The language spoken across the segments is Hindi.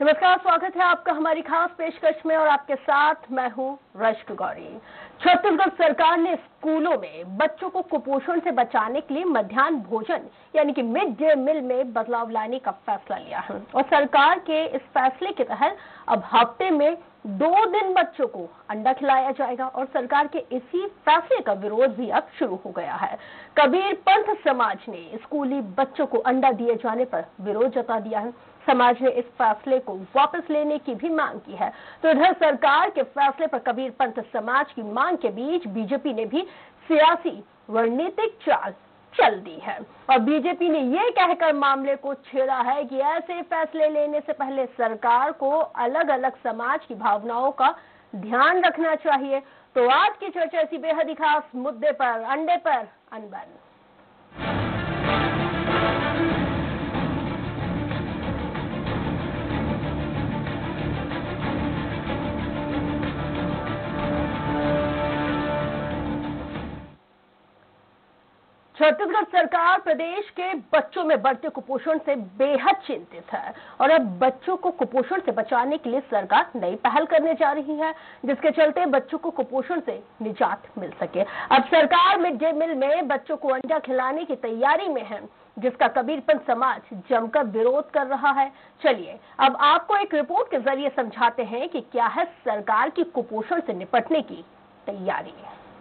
नमस्कार, स्वागत है आपका हमारी खास पेशकश में और आपके साथ मैं हूं रश्क गौरी। छत्तीसगढ़ सरकार ने स्कूलों में बच्चों को कुपोषण से बचाने के लिए मध्याह्न भोजन यानी कि मिड डे मील में बदलाव लाने का फैसला लिया है और सरकार के इस फैसले के तहत अब हफ्ते में 2 दिन बच्चों को अंडा खिलाया जाएगा और सरकार के इसी फैसले का विरोध भी अब शुरू हो गया है। कबीर पंथ समाज ने स्कूली बच्चों को अंडा दिए जाने पर विरोध जता दिया है। समाज ने इस फैसले को वापस लेने की भी मांग की है। तो इधर सरकार के फैसले पर कबीर पंथ समाज की मांग के बीच बीजेपी ने भी सियासी रणनीतिक चाल चल दी है और बीजेपी ने ये कहकर मामले को छेड़ा है कि ऐसे फैसले लेने से पहले सरकार को अलग अलग समाज की भावनाओं का ध्यान रखना चाहिए। तो आज की चर्चा इसी बेहद ही खास मुद्दे पर, अंडे पर अनबन। छत्तीसगढ़ सरकार प्रदेश के बच्चों में बढ़ते कुपोषण से बेहद चिंतित है और अब बच्चों को कुपोषण से बचाने के लिए सरकार नई पहल करने जा रही है, जिसके चलते बच्चों को कुपोषण से निजात मिल सके। अब सरकार मिड डे मील में बच्चों को अंडा खिलाने की तैयारी में है, जिसका कबीरपंथ समाज जमकर विरोध कर रहा है। चलिए अब आपको एक रिपोर्ट के जरिए समझाते हैं कि क्या है सरकार की कुपोषण से निपटने की तैयारी।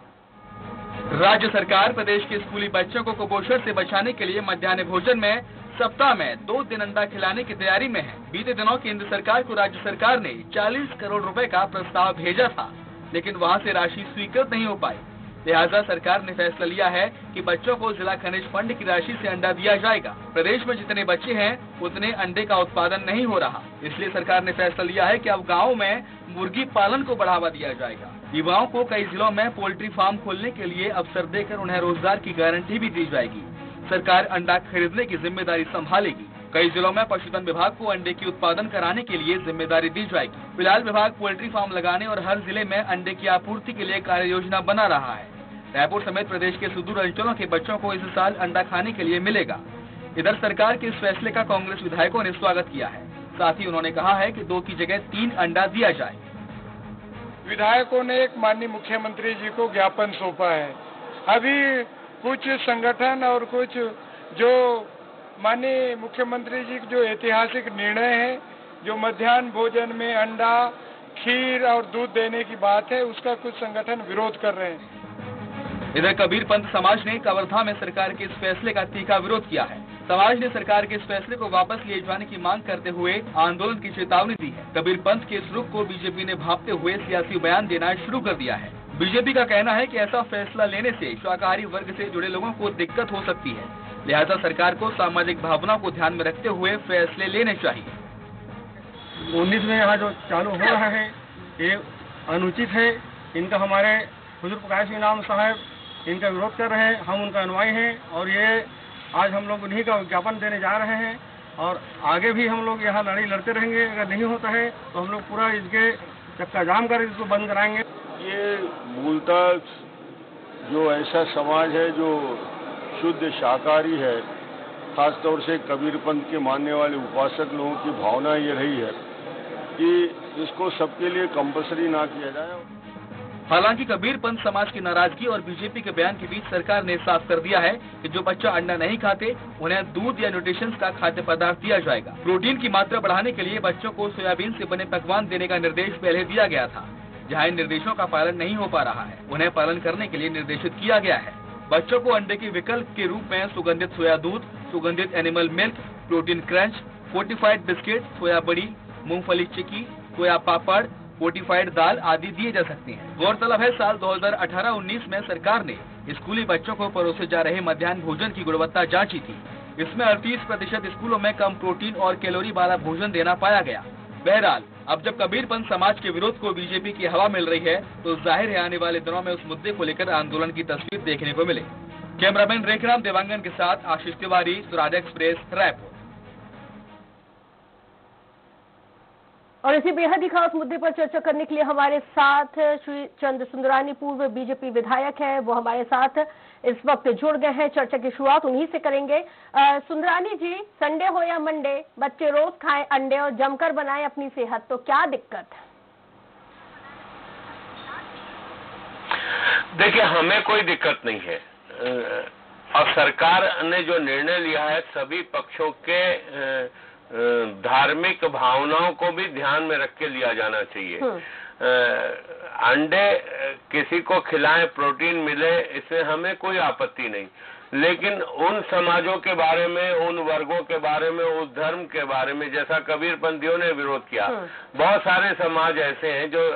राज्य सरकार प्रदेश के स्कूली बच्चों को कुपोषण से बचाने के लिए मध्याह्न भोजन में सप्ताह में 2 दिन अंडा खिलाने की तैयारी में है। बीते दिनों केंद्र सरकार को राज्य सरकार ने 40 करोड़ रुपए का प्रस्ताव भेजा था, लेकिन वहां से राशि स्वीकृत नहीं हो पाई। लिहाजा सरकार ने फैसला लिया है कि बच्चों को जिला खनिज फंड की राशि से अंडा दिया जाएगा। प्रदेश में जितने बच्चे हैं उतने अंडे का उत्पादन नहीं हो रहा, इसलिए सरकार ने फैसला लिया है कि अब गाँव में मुर्गी पालन को बढ़ावा दिया जाएगा। युवाओं को कई जिलों में पोल्ट्री फार्म खोलने के लिए अवसर देकर उन्हें रोजगार की गारंटी भी दी जाएगी। सरकार अंडा खरीदने की जिम्मेदारी संभालेगी। कई जिलों में पशुधन विभाग को अंडे की उत्पादन कराने के लिए जिम्मेदारी दी जाएगी। फिलहाल विभाग पोल्ट्री फार्म लगाने और हर जिले में अंडे की आपूर्ति के लिए कार्य योजना बना रहा है। रायपुर समेत प्रदेश के सुदूर अंचलों के बच्चों को इस साल अंडा खाने के लिए मिलेगा। इधर सरकार के इस फैसले का कांग्रेस विधायकों ने स्वागत किया है। साथ ही उन्होंने कहा है कि 2 की जगह 3 अंडा दिया जाए। विधायकों ने एक माननीय मुख्यमंत्री जी को ज्ञापन सौंपा है। अभी कुछ संगठन और कुछ जो माननीय मुख्यमंत्री जी जो ऐतिहासिक निर्णय है, जो मध्याह्न भोजन में अंडा, खीर और दूध देने की बात है, उसका कुछ संगठन विरोध कर रहे हैं। इधर कबीर पंथ समाज ने कवर्धा में सरकार के इस फैसले का तीखा विरोध किया है। समाज ने सरकार के इस फैसले को वापस लिए जाने की मांग करते हुए आंदोलन की चेतावनी दी है। कबीर पंथ के इस रुख को बीजेपी ने भांपते हुए सियासी बयान देना शुरू कर दिया है। बीजेपी का कहना है कि ऐसा फैसला लेने से शाकाहारी वर्ग से जुड़े लोगों को दिक्कत हो सकती है, लिहाजा सरकार को सामाजिक भावनाओं को ध्यान में रखते हुए फैसले लेने चाहिए। 19 में यहाँ जो चालू हो रहा है ये अनुचित है। इनका हमारे हुजूर प्रकाश इनाम साहब इनका विरोध कर रहे हैं, हम उनका अनुयायी हैं और ये आज हम लोग उन्हीं का विज्ञापन देने जा रहे हैं और आगे भी हम लोग यहाँ लड़ाई लड़ते रहेंगे। अगर नहीं होता है तो हम लोग पूरा इसके चक्का जाम कर इसको बंद कराएंगे। ये मूलतः जो ऐसा समाज है जो शुद्ध शाकाहारी है, खासतौर से कबीरपंथ के मानने वाले उपासक लोगों की भावना ये रही है कि इसको सबके लिए कंपल्सरी ना किया जाए। हालांकि कबीर पंथ समाज की नाराजगी और बीजेपी के बयान के बीच सरकार ने साफ कर दिया है कि जो बच्चा अंडा नहीं खाते उन्हें दूध या न्यूट्रिशंस का खाद्य पदार्थ दिया जाएगा। प्रोटीन की मात्रा बढ़ाने के लिए बच्चों को सोयाबीन से बने पकवान देने का निर्देश पहले दिया गया था। जहां इन निर्देशों का पालन नहीं हो पा रहा है, उन्हें पालन करने के लिए निर्देशित किया गया है। बच्चों को अंडे के विकल्प के रूप में सुगंधित सोया दूध, सुगंधित animal milk, protein crunch, fortified biscuit, soya बड़ी, मूंगफली चिक्की, सोया पापड़, फोर्टिफाइड दाल आदि दिए जा सकते हैं। गौरतलब है साल 2018-19 में सरकार ने स्कूली बच्चों को परोसे जा रहे मध्याह्न भोजन की गुणवत्ता जांची थी। इसमें 38% स्कूलों में कम प्रोटीन और कैलोरी वाला भोजन देना पाया गया। बहरहाल अब जब कबीरपंथ समाज के विरोध को बीजेपी की हवा मिल रही है तो जाहिर है आने वाले दिनों में उस मुद्दे को लेकर आंदोलन की तस्वीर देखने को मिले। कैमरामैन रेखराम देवांगन के साथ आशीष तिवारी, स्वराज एक्सप्रेस, रायपुर। और इसी बेहद ही खास मुद्दे पर चर्चा करने के लिए हमारे साथ श्री चंद सुंदरानी पूर्व बीजेपी विधायक हैं, वो हमारे साथ इस वक्त जुड़ गए हैं। चर्चा की शुरुआत उन्हीं से करेंगे। सुंदरानी जी, संडे हो या मंडे, बच्चे रोज खाएं अंडे और जमकर बनाएं अपनी सेहत, तो क्या दिक्कत है? देखिए, हमें कोई दिक्कत नहीं है और सरकार ने जो निर्णय लिया है सभी पक्षों के धार्मिक भावनाओं को भी ध्यान में रख के लिया जाना चाहिए। अंडे किसी को खिलाएं, प्रोटीन मिले, इससे हमें कोई आपत्ति नहीं, लेकिन उन समाजों के बारे में, उन वर्गों के बारे में, उस धर्म के बारे में, जैसा कबीरपंथियों ने विरोध किया, बहुत सारे समाज ऐसे हैं जो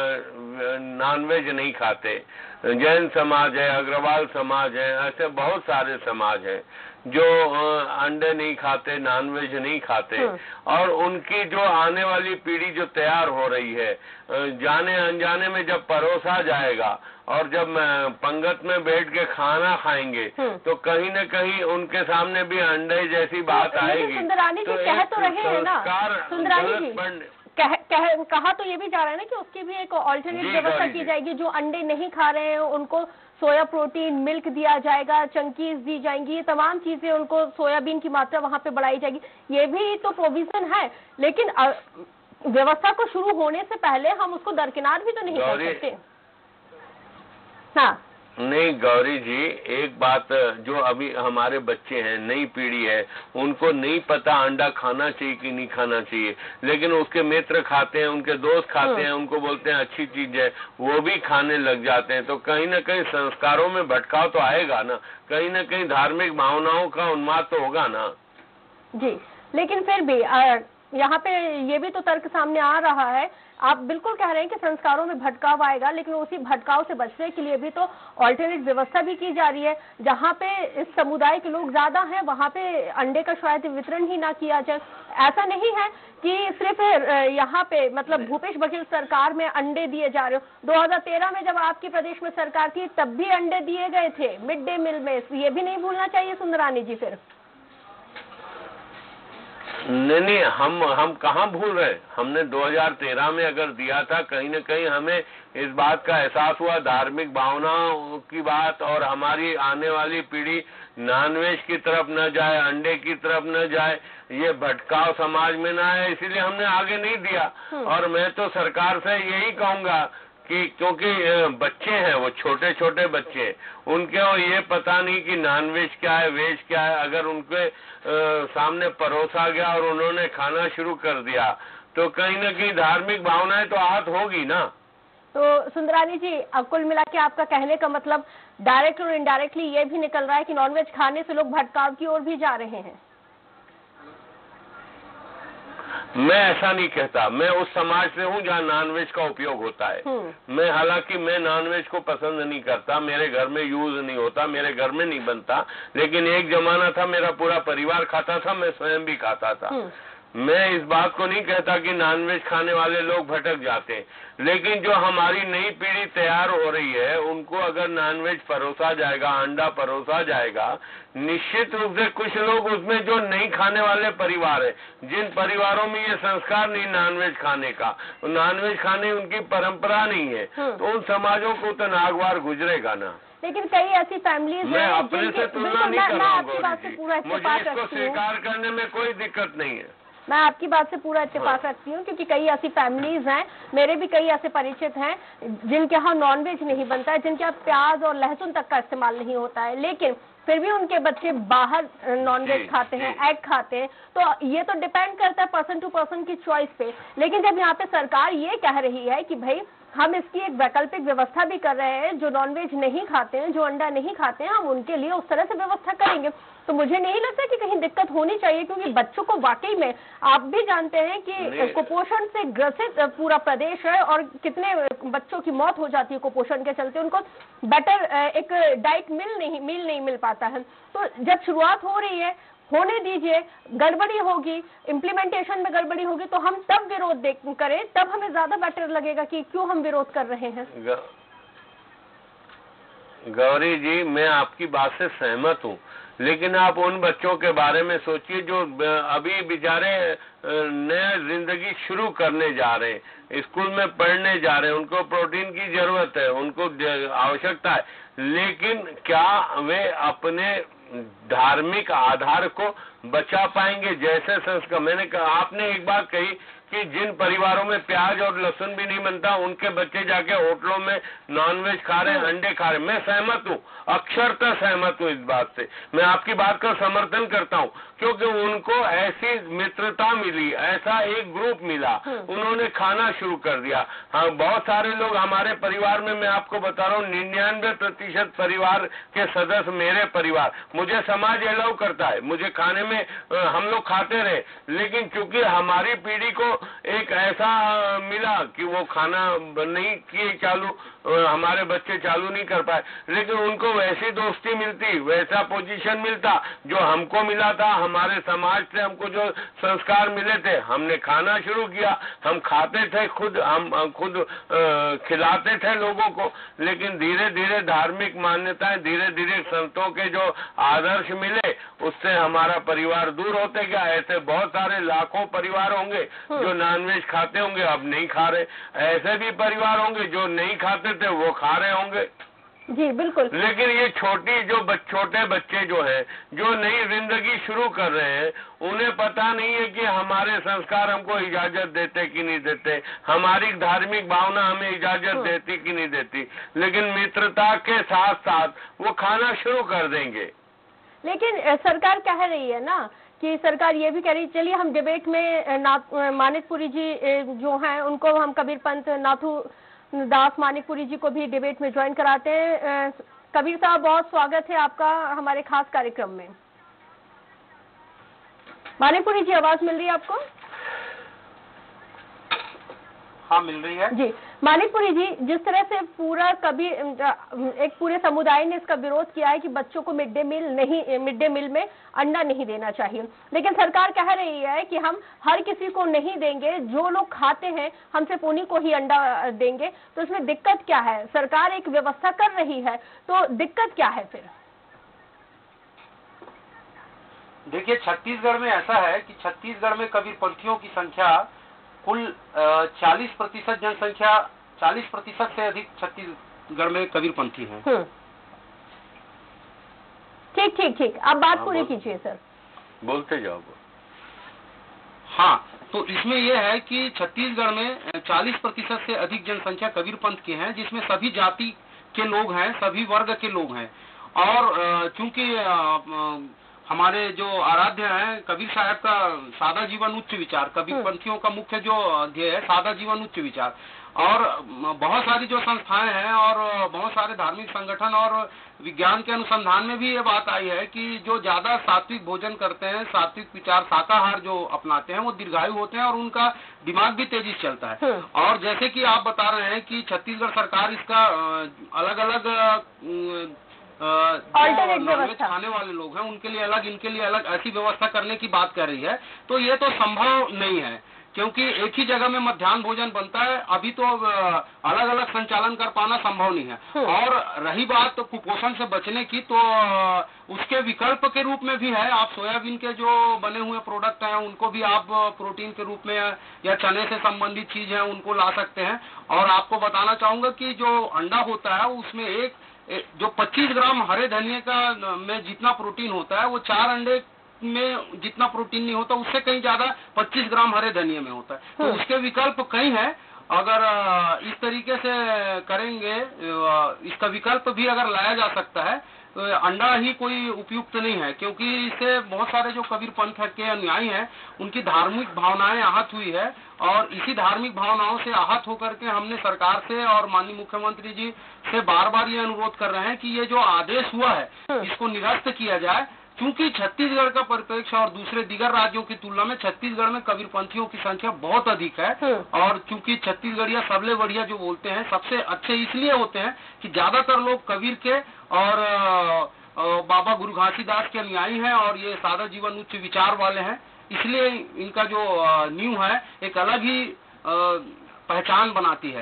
नॉनवेज नहीं खाते, जैन समाज है, अग्रवाल समाज है, ऐसे बहुत सारे समाज हैं जो अंडे नहीं खाते, नॉनवेज नहीं खाते, और उनकी जो आने वाली पीढ़ी जो तैयार हो रही है, जाने अनजाने में जब परोसा जाएगा और जब पंगत में बैठ के खाना खाएंगे तो कहीं न कहीं उनके सामने भी अंडे जैसी बात आएगी। सुंदरानी जी कह तो रहे हैं ना, सुंदरानी जी कहा तो ये भी जा रहा है ना कि उसकी भी एक ऑल्टरनेट व्यवस्था की जाएगी। जो अंडे नहीं खा रहे हैं उनको सोया प्रोटीन, मिल्क दिया जाएगा, चंकीज दी जाएंगी, ये तमाम चीजें, उनको सोयाबीन की मात्रा वहां पे बढ़ाई जाएगी। ये भी तो प्रोविजन है, लेकिन व्यवस्था को शुरू होने से पहले हम उसको दरकिनार भी तो नहीं कर सकते। हाँ नहीं गौरी जी, एक बात, जो अभी हमारे बच्चे हैं, नई पीढ़ी है, उनको नहीं पता अंडा खाना चाहिए कि नहीं खाना चाहिए, लेकिन उसके मित्र खाते हैं, उनके दोस्त खाते हैं, उनको बोलते हैं अच्छी चीज है, वो भी खाने लग जाते हैं, तो कहीं ना कहीं संस्कारों में भटकाव तो आएगा ना, कहीं ना कहीं धार्मिक भावनाओं का उन्माद तो होगा ना जी। लेकिन फिर भी यहाँ पे ये भी तो तर्क सामने आ रहा है, आप बिल्कुल कह रहे हैं कि संस्कारों में भटकाव आएगा, लेकिन उसी भटकाव से बचने के लिए भी तो ऑल्टरनेट व्यवस्था भी की जा रही है। जहाँ पे इस समुदाय के लोग ज्यादा हैं वहाँ पे अंडे का शायद वितरण ही ना किया जाए। ऐसा नहीं है कि सिर्फ यहाँ पे मतलब भूपेश बघेल सरकार में अंडे दिए जा रहे हो। 2013 में जब आपकी प्रदेश में सरकार थी तब भी अंडे दिए गए थे मिड डे मील में, ये भी नहीं भूलना चाहिए सुंदरानी जी। फिर नहीं, हम कहाँ भूल रहे, हमने 2013 में अगर दिया था, कहीं न कहीं हमें इस बात का एहसास हुआ, धार्मिक भावनाओं की बात, और हमारी आने वाली पीढ़ी नॉनवेज की तरफ न जाए, अंडे की तरफ न जाए, ये भटकाव समाज में ना आए, इसीलिए हमने आगे नहीं दिया। और मैं तो सरकार से यही कहूंगा कि क्योंकि बच्चे हैं, वो छोटे छोटे बच्चे, उनके ये पता नहीं कि नॉनवेज क्या है, वेज क्या है, अगर उनके सामने परोसा गया और उन्होंने खाना शुरू कर दिया तो कहीं न कहीं धार्मिक भावनाएं तो आहत होगी ना। तो सुंदरानी जी, कुल मिला के आपका कहने का मतलब डायरेक्ट और इनडायरेक्टली ये भी निकल रहा है कि नॉनवेज खाने से लोग भटकाव की ओर भी जा रहे हैं। मैं ऐसा नहीं कहता, मैं उस समाज से हूँ जहाँ नॉनवेज का उपयोग होता है। मैं हालांकि मैं नॉनवेज को पसंद नहीं करता, मेरे घर में यूज नहीं होता, मेरे घर में नहीं बनता, लेकिन एक जमाना था मेरा पूरा परिवार खाता था, मैं स्वयं भी खाता था। मैं इस बात को नहीं कहता कि नॉनवेज खाने वाले लोग भटक जाते हैं, लेकिन जो हमारी नई पीढ़ी तैयार हो रही है उनको अगर नॉनवेज परोसा जाएगा, अंडा परोसा जाएगा, निश्चित रूप से कुछ लोग उसमें जो नहीं खाने वाले परिवार है, जिन परिवारों में ये संस्कार नहीं नॉनवेज खाने का, नॉनवेज खाने उनकी परंपरा नहीं है, तो उन समाजों को तो नागवार गुजरेगा ना। लेकिन कई ऐसी फैमिलीज मैं अपने से तुलना नहीं कर रहा हूँ, मुझे इसको स्वीकार करने में कोई दिक्कत नहीं है। मैं आपकी बात से पूरा इत्तेफाक रखती हूँ, क्योंकि कई ऐसी फैमिलीज हैं, मेरे भी कई ऐसे परिचित हैं जिनके यहाँ नॉनवेज नहीं बनता है, जिनके यहाँ प्याज और लहसुन तक का इस्तेमाल नहीं होता है, लेकिन फिर भी उनके बच्चे बाहर नॉनवेज खाते हैं, एग खाते हैं। तो ये तो डिपेंड करता है पर्सन टू पर्सन की चॉइस पे। लेकिन जब यहाँ पे सरकार ये कह रही है कि भाई हम इसकी एक वैकल्पिक व्यवस्था भी कर रहे हैं, जो नॉनवेज नहीं खाते हैं, जो अंडा नहीं खाते हैं, हम उनके लिए उस तरह से व्यवस्था करेंगे, तो मुझे नहीं लगता कि कहीं दिक्कत होनी चाहिए। क्योंकि बच्चों को वाकई में आप भी जानते हैं कि कुपोषण से ग्रसित पूरा प्रदेश है और कितने बच्चों की मौत हो जाती है कुपोषण के चलते, उनको बेटर एक डाइट मील नहीं मिल पाता है। तो जब शुरुआत हो रही है, होने दीजिए, गड़बड़ी होगी, इम्प्लीमेंटेशन में गड़बड़ी होगी तो हम तब विरोध करें, तब हमें ज्यादा बेटर लगेगा कि क्यों हम विरोध कर रहे हैं। गौरी जी, मैं आपकी बात से सहमत हूँ, लेकिन आप उन बच्चों के बारे में सोचिए जो अभी बेचारे नया जिंदगी शुरू करने जा रहे हैं, स्कूल में पढ़ने जा रहे हैं, उनको प्रोटीन की जरूरत है, उनको आवश्यकता है, लेकिन क्या वे अपने धार्मिक आधार को बचा पाएंगे? जैसे संस्कार, मैंने कहा, आपने एक बात कही कि जिन परिवारों में प्याज और लहसुन भी नहीं बनता उनके बच्चे जाके होटलों में नॉनवेज खा रहे हैं, अंडे खा रहे हैं। मैं सहमत हूँ, अक्षरतः सहमत हूँ इस बात से। मैं आपकी बात का समर्थन करता हूँ, क्योंकि उनको ऐसी मित्रता मिली, ऐसा एक ग्रुप मिला, उन्होंने खाना शुरू कर दिया। हाँ, बहुत सारे लोग हमारे परिवार में, मैं आपको बता रहा हूँ, 99% परिवार के सदस्य मेरे परिवार, मुझे समाज अलाउ करता है, मुझे खाने में हम लोग खाते रहे, लेकिन चूंकि हमारी पीढ़ी को एक ऐसा मिला कि वो खाना नहीं किए चालू, हमारे बच्चे चालू नहीं कर पाए, लेकिन उनको वैसी दोस्ती मिलती, वैसा पोजीशन मिलता जो हमको मिला था, हमारे समाज से हमको जो संस्कार मिले थे, हमने खाना शुरू किया, हम खाते थे खुद, हम खुद खिलाते थे लोगों को, लेकिन धीरे धीरे धार्मिक मान्यताएं, धीरे धीरे संतों के जो आदर्श मिले, उससे हमारा परिवार दूर होते गया। ऐसे बहुत सारे लाखों परिवार होंगे जो नॉनवेज खाते होंगे, अब नहीं खा रहे। ऐसे भी परिवार होंगे जो नहीं खाते थे, वो खा रहे होंगे। जी बिल्कुल। लेकिन ये छोटे बच्चे जो हैं, जो नई जिंदगी शुरू कर रहे हैं, उन्हें पता नहीं है कि हमारे संस्कार हमको इजाजत देते कि नहीं देते, हमारी धार्मिक भावना हमें इजाजत देती कि नहीं देती, लेकिन मित्रता के साथ साथ वो खाना शुरू कर देंगे। लेकिन सरकार कह रही है ना कि सरकार ये भी कह रही, चलिए हम डिबेट में मानिकपुरी जी जो हैं उनको हम कबीर पंथ नाथू दास मानिकपुरी जी को भी डिबेट में ज्वाइन कराते हैं। कबीर साहब, बहुत स्वागत है आपका हमारे खास कार्यक्रम में। मानिकपुरी जी, आवाज मिल रही है आपको? हाँ, मिल रही है जी। मानिकपुरी जी, जिस तरह से पूरा एक पूरे समुदाय ने इसका विरोध किया है कि बच्चों को मिड डे मील में अंडा नहीं देना चाहिए, लेकिन सरकार कह रही है कि हम हर किसी को नहीं देंगे, जो लोग खाते हैं हम सिर्फ उन्हीं को ही अंडा देंगे। तो इसमें दिक्कत क्या है? सरकार एक व्यवस्था कर रही है, तो दिक्कत क्या है फिर? देखिए, छत्तीसगढ़ में ऐसा है कि छत्तीसगढ़ में कबीरपंथियों की संख्या कुल 40% जनसंख्या, 40% से अधिक छत्तीसगढ़ में कबीरपंथी हैं। ठीक, आप बात पूरी कीजिए सर। बोलते जाओ। हाँ, तो इसमें यह है कि छत्तीसगढ़ में 40% से अधिक जनसंख्या कबीरपंथ की है, जिसमें सभी जाति के लोग हैं, सभी वर्ग के लोग हैं। और चूंकि हमारे जो आराध्य हैं कबीर साहब का सादा जीवन उच्च विचार, कबीरपंथियों का मुख्य जो ध्येय है सादा जीवन उच्च विचार, और बहुत सारी जो संस्थाएं हैं और बहुत सारे धार्मिक संगठन और विज्ञान के अनुसंधान में भी ये बात आई है कि जो ज्यादा सात्विक भोजन करते हैं, सात्विक विचार, शाकाहार जो अपनाते हैं, वो दीर्घायु होते हैं और उनका दिमाग भी तेजी से चलता है। और जैसे कि आप बता रहे हैं कि छत्तीसगढ़ सरकार इसका अलग अलग नॉनवेज खाने वाले लोग हैं उनके लिए अलग, इनके लिए अलग, ऐसी व्यवस्था करने की बात कर रही है, तो ये तो संभव नहीं है, क्योंकि एक ही जगह में मध्याह्न भोजन बनता है। अभी तो अलग अलग संचालन कर पाना संभव नहीं है। और रही बात तो कुपोषण से बचने की, तो उसके विकल्प के रूप में भी है। आप सोयाबीन के जो बने हुए प्रोडक्ट हैं उनको भी आप प्रोटीन के रूप में या चने से संबंधित चीज है उनको ला सकते हैं। और आपको बताना चाहूंगा कि जो अंडा होता है उसमें जो 25 ग्राम हरे धनिये का में जितना प्रोटीन होता है, वो 4 अंडे में जितना प्रोटीन नहीं होता, उससे कहीं ज्यादा 25 ग्राम हरे धनिये में होता है। तो उसके विकल्प कई हैं। अगर इस तरीके से करेंगे, इसका विकल्प भी अगर लाया जा सकता है, तो अंडा ही कोई उपयुक्त नहीं है, क्योंकि इससे बहुत सारे जो कबीरपंथ के अनुयायी हैं उनकी धार्मिक भावनाएं आहत हुई है। और इसी धार्मिक भावनाओं से आहत होकर के हमने सरकार से और माननीय मुख्यमंत्री जी से बार बार ये अनुरोध कर रहे हैं कि ये जो आदेश हुआ है इसको निरस्त किया जाए, क्योंकि छत्तीसगढ़ का परिप्रेक्ष्य और दूसरे दीगर राज्यों की तुलना में छत्तीसगढ़ में कबीरपंथियों की संख्या बहुत अधिक है। और क्योंकि छत्तीसगढ़िया सबले बढ़िया जो बोलते हैं, सबसे अच्छे इसलिए होते हैं कि ज्यादातर लोग कबीर के और बाबा गुरु घासीदास के अनुयायी हैं और ये सादा जीवन उच्च विचार वाले हैं, इसलिए इनका जो नींव है एक अलग ही पहचान बनाती है।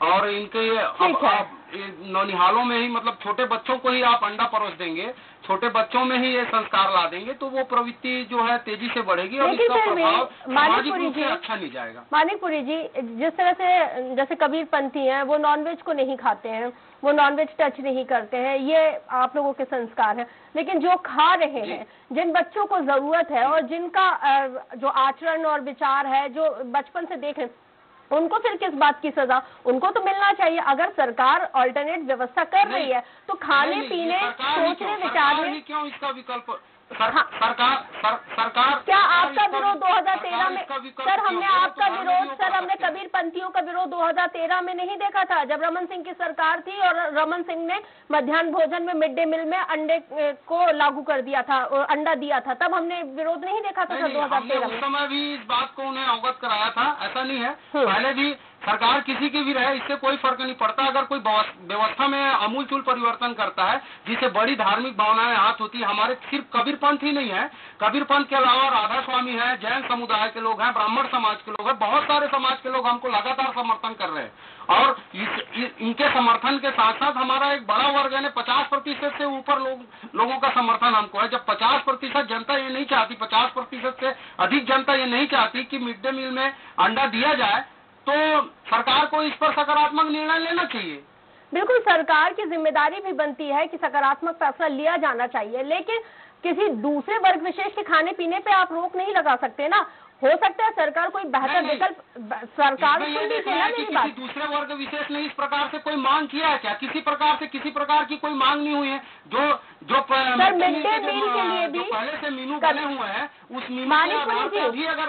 और इनके अब नौनिहालों में ही मतलब छोटे बच्चों को ही आप अंडा परोस देंगे, छोटे बच्चों में ही ये संस्कार ला देंगे, तो वो प्रवृत्ति जो है तेजी से बढ़ेगी और इसका प्रभाव सामाजिक रूप से अच्छा नहीं जाएगा। मानिकपुरी जी, जिस तरह से जैसे कबीरपंथी हैं वो नॉनवेज को नहीं खाते हैं, वो नॉनवेज टच नहीं करते हैं, ये आप लोगों के संस्कार हैं, लेकिन जो खा रहे हैं, जिन बच्चों को जरूरत है और जिनका जो आचरण और विचार है जो बचपन से देख रहे हैं, उनको फिर किस बात की सजा? उनको तो मिलना चाहिए। अगर सरकार अल्टरनेट व्यवस्था कर रही है तो खाने पीने सोचने विचारने क्यों इसका विकल्प सरकार क्या आपका विरोध 2013 में सर हमने कबीरपंथियों का विरोध 2013 में नहीं देखा था, जब रमन सिंह की सरकार थी और रमन सिंह ने मध्याह्न भोजन में मिड डे मील में अंडे को लागू कर दिया था, अंडा दिया था, तब हमने विरोध नहीं देखा था 2013 में। उस समय भी इस बात को उन्हें अवगत कराया था, ऐसा नहीं है, पहले भी सरकार किसी की भी रहे इससे कोई फर्क नहीं पड़ता। अगर कोई व्यवस्था में अमूलचूल परिवर्तन करता है जिसे बड़ी धार्मिक भावनाएं हाथ होती है, हमारे सिर्फ कबीरपंथ ही नहीं है, कबीरपंथ के अलावा राधा स्वामी है, जैन समुदाय के लोग हैं, ब्राह्मण समाज के लोग हैं, बहुत सारे समाज के लोग हमको लगातार समर्थन कर रहे हैं और इनके समर्थन के साथ साथ हमारा एक बड़ा वर्ग है, 50% से ऊपर लोगों का समर्थन हमको है। जब 50% जनता ये नहीं चाहती, 50% से अधिक जनता ये नहीं चाहती कि मिड डे मील में अंडा दिया जाए, तो सरकार को इस पर सकारात्मक निर्णय लेना चाहिए। बिल्कुल, सरकार की जिम्मेदारी भी बनती है कि सकारात्मक फैसला लिया जाना चाहिए, लेकिन किसी दूसरे वर्ग विशेष के खाने पीने पे आप रोक नहीं लगा सकते ना। हो सकता है सरकार कोई बेहतर विकल्प, सरकार सुन लीजिए ना मेरी बात। दूसरे वर्ग विशेष ने इस प्रकार से कोई मांग किया है क्या? किसी प्रकार की कोई मांग नहीं हुई है। जो सर मिड डे मील के लिए भी पहले से मेनू बने हुए हैं, उस मेनू के भी अगर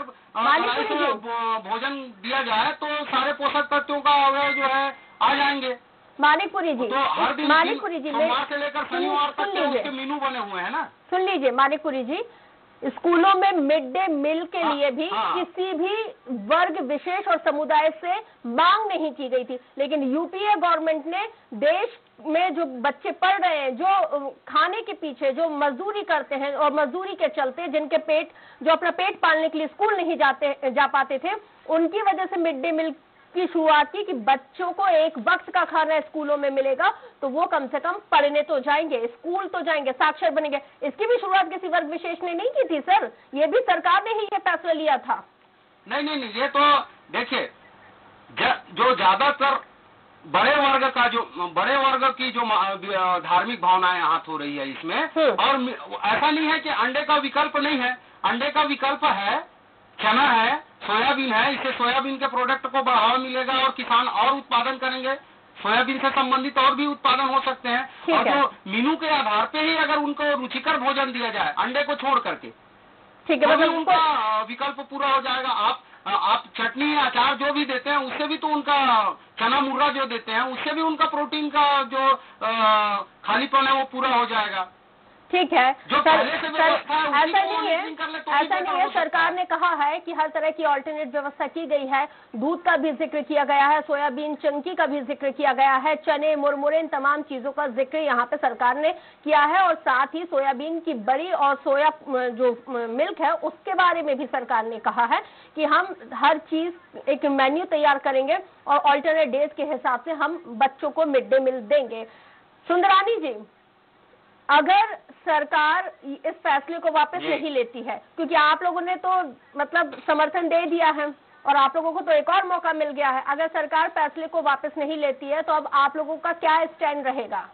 भोजन दिया जाए तो सारे पोषक तत्वों का अवयव जो है आ जाएंगे। मानिकपुरी जी, तो हर दिन मानिकपुरी जी सोमवार से लेकर शनिवार तक उसके मेनू बने हुए हैं ना। सुन लीजिए मानिकपुरी जी, स्कूलों में मिड डे मील के लिए भी किसी भी वर्ग विशेष और समुदाय से मांग नहीं की गई थी, लेकिन यूपीए गवर्नमेंट ने देश में जो बच्चे पढ़ रहे हैं, जो खाने के पीछे जो मजदूरी करते हैं और मजदूरी के चलते जिनके जो अपना पेट पालने के लिए स्कूल नहीं जा पाते थे, उनकी वजह से मिड डे मील की शुरुआत की कि बच्चों को एक वक्त का खाना स्कूलों में मिलेगा तो वो कम से कम पढ़ने तो जाएंगे, स्कूल तो जाएंगे, साक्षर बनेंगे। इसकी भी शुरुआत किसी वर्ग विशेष ने नहीं की थी सर, ये भी सरकार ने ही ये फैसला लिया था। नहीं, ये तो देखिए जो ज्यादातर बड़े वर्ग की जो धार्मिक भावनाएं हाथ हो रही है इसमें, और ऐसा नहीं है कि अंडे का विकल्प नहीं है, अंडे का विकल्प है, चना है, सोयाबीन है, इससे सोयाबीन के प्रोडक्ट को बढ़ावा मिलेगा और किसान और उत्पादन करेंगे, सोयाबीन से संबंधित और भी उत्पादन हो सकते हैं। और जो मेनू के आधार पे ही अगर उनको रुचिकर भोजन दिया जाए अंडे को छोड़ करके, ठीक है, मतलब उनका विकल्प पूरा हो जाएगा। आप चटनी या अचार जो भी देते हैं उससे भी तो उनका चना मुर्रा जो देते हैं उससे भी उनका प्रोटीन का जो खालीपन है वो पूरा हो जाएगा। ठीक है सर, ऐसा नहीं है। सरकार ने कहा है कि हर तरह की ऑल्टरनेट व्यवस्था की गई है, दूध का भी जिक्र किया गया है, सोयाबीन चंकी का भी जिक्र किया गया है, चने मुरमुरे इन तमाम चीजों का जिक्र यहाँ पे सरकार ने किया है, और साथ ही सोयाबीन की बड़ी और सोया जो मिल्क है उसके बारे में भी सरकार ने कहा है कि हम हर चीज एक मेन्यू तैयार करेंगे और ऑल्टरनेट डेज के हिसाब से हम बच्चों को मिड डे मील देंगे। सुंदरानी जी, अगर सरकार इस फैसले को वापस नहीं लेती है, क्योंकि आप लोगों ने तो मतलब समर्थन दे दिया है और आप लोगों को तो एक और मौका मिल गया है, अगर सरकार फैसले को वापस नहीं लेती है तो अब आप लोगों का क्या स्टैंड रहेगा?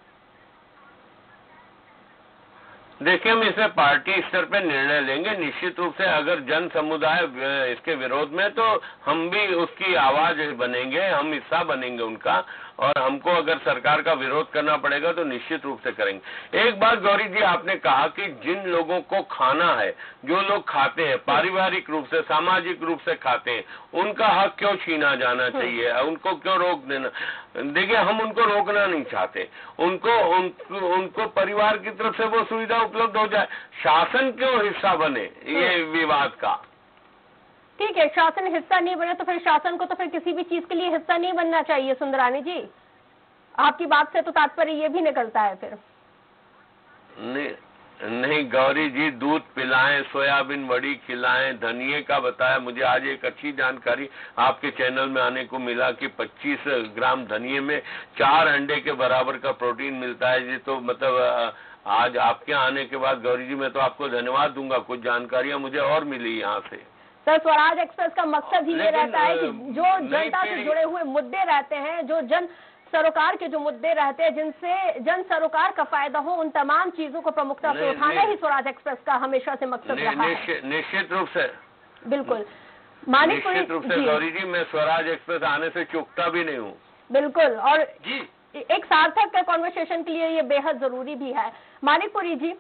देखिए, हम इसमें पार्टी स्तर पे निर्णय लेंगे। निश्चित रूप से अगर जन समुदाय इसके विरोध में, तो हम भी उसकी आवाज बनेंगे, हम हिस्सा बनेंगे उनका, और हमको अगर सरकार का विरोध करना पड़ेगा तो निश्चित रूप से करेंगे। एक बात गौरी जी, आपने कहा कि जिन लोगों को खाना है, जो लोग खाते हैं, पारिवारिक रूप से, सामाजिक रूप से खाते हैं, उनका हक क्यों छीना जाना चाहिए, उनको क्यों रोक देना? देखिए, हम उनको रोकना नहीं चाहते, उनको परिवार की तरफ से वो सुविधा उपलब्ध हो जाए। शासन क्यों हिस्सा बने ये विवाद का? ठीक है, शासन हिस्सा नहीं बने तो फिर शासन को तो फिर किसी भी चीज के लिए हिस्सा नहीं बनना चाहिए। सुंदरानी जी, आपकी बात से तो तात्पर्य ये भी निकलता है फिर। नहीं गौरी जी, दूध पिलाएं, सोयाबीन बड़ी खिलाएं, धनिए का बताया मुझे आज एक अच्छी जानकारी आपके चैनल में आने को मिला कि 25 ग्राम धनिए में 4 अंडे के बराबर का प्रोटीन मिलता है जी। तो मतलब आज आपके आने के बाद गौरी जी मैं तो आपको धन्यवाद दूंगा, कुछ जानकारियां मुझे और मिली यहाँ से। सर, स्वराज एक्सप्रेस का मकसद ही ये रहता है कि जो जनता से जुड़े हुए मुद्दे रहते हैं, जो जन सरोकार के जो मुद्दे रहते हैं, जिनसे जन सरोकार का फायदा हो, उन तमाम चीजों को प्रमुखता से उठाना ही स्वराज एक्सप्रेस का हमेशा से मकसद रहा है। निश्चित रूप से, बिल्कुल निश्चित रूप से गौरी जी, मैं स्वराज एक्सप्रेस आने से चूकता भी नहीं हूँ। बिल्कुल, और जी एक सार्थक कॉन्वर्सेशन के लिए ये बेहद जरूरी भी है। मानिकपुरी जी,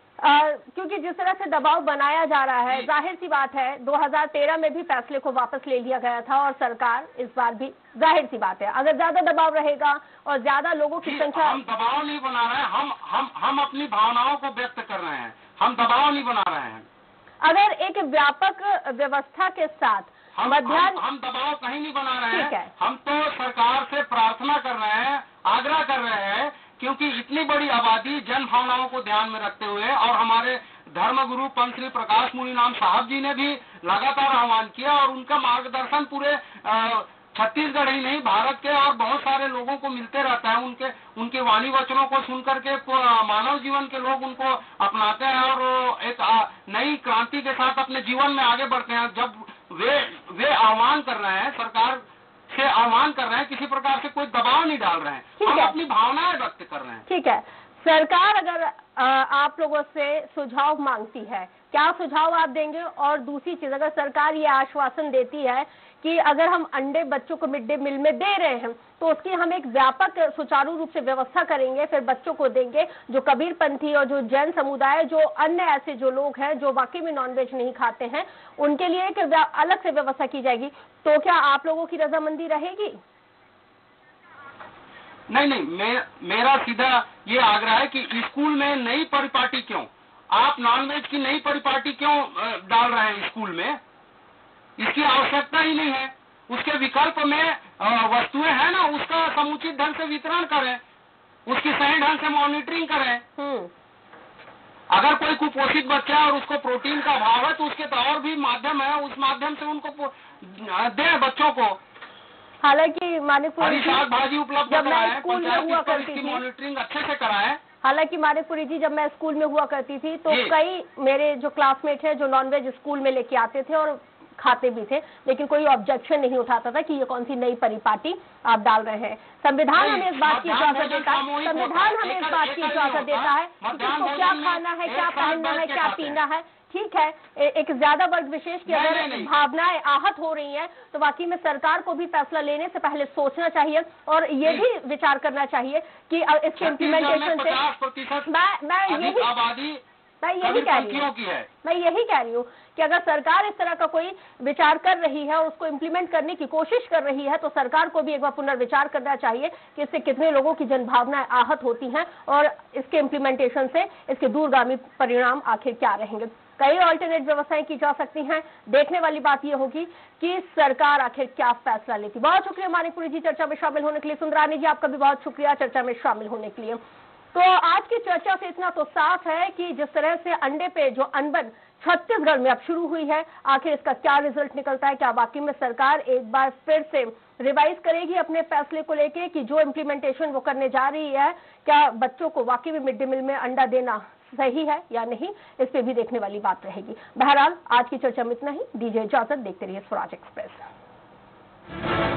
क्योंकि जिस तरह से दबाव बनाया जा रहा है, जाहिर सी बात है 2013 में भी फैसले को वापस ले लिया गया था और सरकार इस बार भी, जाहिर सी बात है अगर ज्यादा दबाव रहेगा और ज्यादा लोगों की संख्या। हम दबाव नहीं बना रहे हैं, हम अपनी भावनाओं को व्यक्त कर रहे हैं, हम दबाव नहीं बना रहे हैं। अगर एक व्यापक व्यवस्था के साथ हम दबाव कहीं नहीं बना रहे हैं, हम तो सरकार से प्रार्थना कर रहे हैं, आग्रह कर रहे हैं, क्योंकि इतनी बड़ी आबादी जन भावनाओं को ध्यान में रखते हुए और हमारे धर्मगुरु पंत श्री प्रकाश मुनि नाम साहब जी ने भी लगातार आह्वान किया और उनका मार्गदर्शन पूरे छत्तीसगढ़ ही नहीं भारत के और बहुत सारे लोगों को मिलते रहता है। उनके वाणी वचनों को सुनकर के मानव जीवन के लोग उनको अपनाते हैं और एक नई क्रांति के साथ अपने जीवन में आगे बढ़ते हैं। जब वे आह्वान कर रहे हैं, सरकार से आह्वान कर रहे हैं, किसी प्रकार से कोई दबाव नहीं डाल रहे हैं, हम अपनी भावनाएं व्यक्त कर रहे हैं। ठीक है, सरकार अगर आप लोगों से सुझाव मांगती है, क्या सुझाव आप देंगे? और दूसरी चीज, अगर सरकार ये आश्वासन देती है कि अगर हम अंडे बच्चों को मिड डे मील में दे रहे हैं तो उसकी हम एक व्यापक सुचारू रूप से व्यवस्था करेंगे, फिर बच्चों को देंगे, जो कबीरपंथी और जो जैन समुदाय, जो अन्य ऐसे जो लोग हैं जो वाकई में नॉनवेज नहीं खाते हैं, उनके लिए एक अलग से व्यवस्था की जाएगी, तो क्या आप लोगों की रजामंदी रहेगी? नहीं, मेरा सीधा ये आग्रह है कि स्कूल में नई परिपाटी क्यों, आप नॉनवेज की नई परिपाटी क्यों डाल रहे हैं स्कूल में? इसकी आवश्यकता ही नहीं है। उसके विकल्प में वस्तुएं हैं ना, उसका समुचित ढंग से वितरण करें, उसकी सही ढंग से मॉनिटरिंग करें। अगर कोई कुपोषित बच्चा है और उसको प्रोटीन का अभाव है तो उसके तो और भी माध्यम है, उस माध्यम से उनको दे बच्चों को। हालांकि मानिकपुरी जी, साग भाजी उपलब्ध जब मैं स्कूल में हुआ करती थी, मॉनिटरिंग अच्छे से कराएं। हालांकि मानिकपुरी जी, जब मैं स्कूल में हुआ करती थी तो कई मेरे जो क्लासमेट हैं जो नॉनवेज स्कूल में लेके आते थे और खाते भी थे, लेकिन कोई ऑब्जेक्शन नहीं उठाता था कि ये कौन सी नई परिपाटी आप डाल रहे हैं। संविधान हमें इस बात की इजाजत देता है, संविधान हमें इस बात की इजाजत देता है कि किसको क्या खाना है, क्या पहनना है, क्या पीना है। ठीक है, एक ज्यादा वर्ग विशेष की अगर भावनाएं आहत हो रही हैं तो वाकई में सरकार को भी फैसला लेने से पहले सोचना चाहिए और ये भी विचार करना चाहिए कि इसके इम्प्लीमेंटेशन से मैं यही कह रही हूँ कि अगर सरकार इस तरह का कोई विचार कर रही है और उसको इम्प्लीमेंट करने की कोशिश कर रही है तो सरकार को भी एक बार पुनर्विचार करना चाहिए कि इससे कितने लोगों की जनभावनाएं आहत होती हैं और इसके इम्प्लीमेंटेशन से इसके दूरगामी परिणाम आखिर क्या रहेंगे। कई ऑल्टरनेट व्यवस्थाएं की जा सकती हैं। देखने वाली बात यह होगी कि सरकार आखिर क्या फैसला लेती। बहुत शुक्रिया मानिकपुरी जी चर्चा में शामिल होने के लिए। सुंदरानी जी, आपका भी बहुत शुक्रिया चर्चा में शामिल होने के लिए। तो आज की चर्चा से इतना तो साफ है कि जिस तरह से अंडे पे जो अनबन छत्तीसगढ़ में अब शुरू हुई है, आखिर इसका क्या रिजल्ट निकलता है? क्या वाकई में सरकार एक बार फिर से रिवाइज करेगी अपने फैसले को लेके कि जो इम्प्लीमेंटेशन वो करने जा रही है, क्या बच्चों को वाकई में मिड डे मील में अंडा देना सही है या नहीं? इस पे भी देखने वाली बात रहेगी। बहरहाल आज की चर्चा में इतना ही। दीजिए इजाजत, देखते रहिए स्वराज एक्सप्रेस।